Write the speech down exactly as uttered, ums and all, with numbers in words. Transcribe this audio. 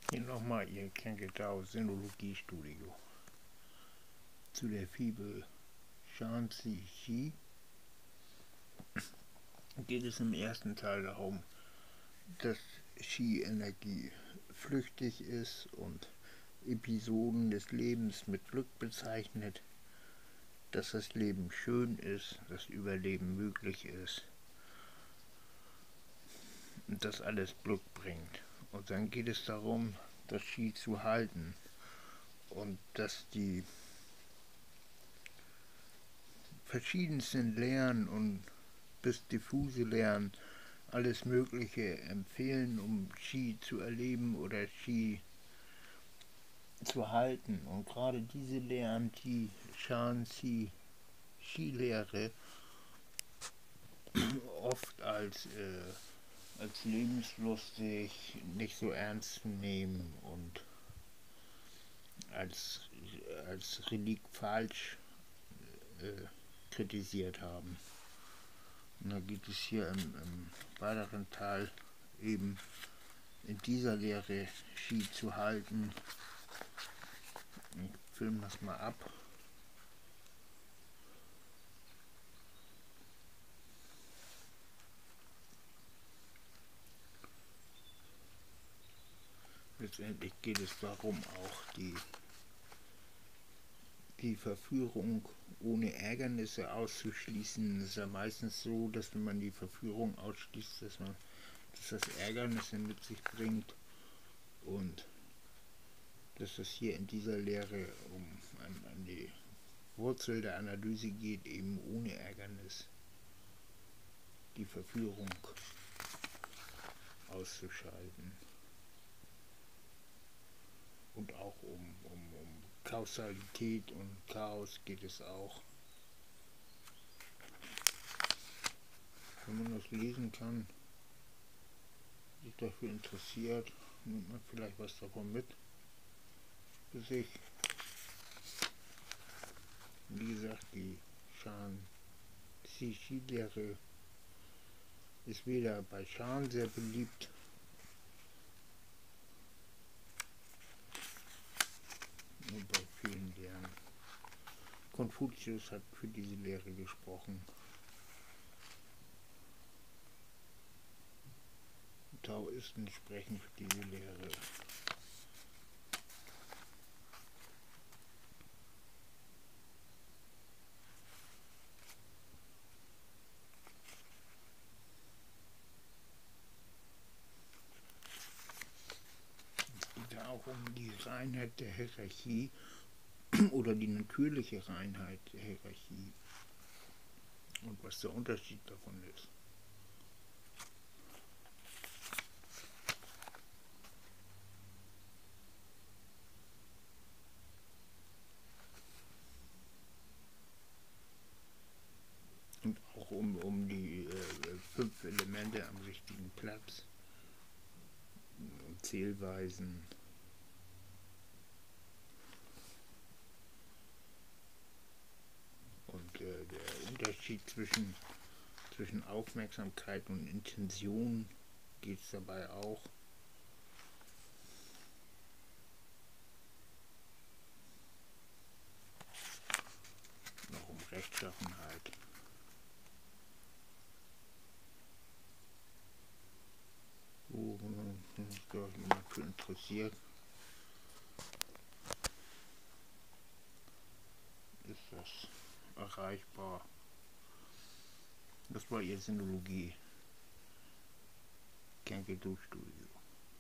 Hier nochmal Ihr Kengetao Sinologiestudio. Zu der Fibel Shanxi Qi geht es im ersten Teil darum, dass Qi-Energie flüchtig ist und Episoden des Lebens mit Glück bezeichnet, dass das Leben schön ist, dass Überleben möglich ist und dass alles Glück bringt. Und dann geht es darum, das Qi zu halten und dass die verschiedensten Lehren und bis diffuse Lehren alles Mögliche empfehlen, um Qi zu erleben oder Qi zu halten. Und gerade diese Lehren, die Shanxi Qi-Lehre, oft als, äh, als lebenslustig, nicht so ernst zu nehmen und als, als Relik falsch äh, kritisiert haben. Und da geht es hier im, im weiteren Teil eben in dieser Lehre Qi zu halten. Ich filme das mal ab. Letztendlich geht es darum, auch die, die Verführung ohne Ärgernisse auszuschließen. Es ist ja meistens so, dass wenn man die Verführung ausschließt, dass, man, dass das Ärgernisse mit sich bringt und dass es hier in dieser Lehre um an, an die Wurzel der Analyse geht, eben ohne Ärgernis die Verführung auszuschalten. Und auch um, um, um Kausalität und Chaos geht es auch. Wenn man das lesen kann, sich dafür interessiert, nimmt man vielleicht was davon mit für sich. Wie gesagt, die Shanxi Qi-Lehre ist weder bei Shan sehr beliebt, nur bei vielen Lehren. Konfuzius hat für diese Lehre gesprochen. Taoisten sprechen für diese Lehre. Es geht auch um die Reinheit der Hierarchie oder die natürliche Reinheit der Hierarchie und was der Unterschied davon ist. Und auch um, um die äh, fünf Elemente am richtigen Platz, um Zählweisen. Und äh, der Unterschied zwischen, zwischen Aufmerksamkeit und Intention geht es dabei auch. Noch um Rechtschaffenheit. So, wenn sich da jemand für interessiert, ist das erreichbar. Das war Ihr Sinologie Kengetao Studio.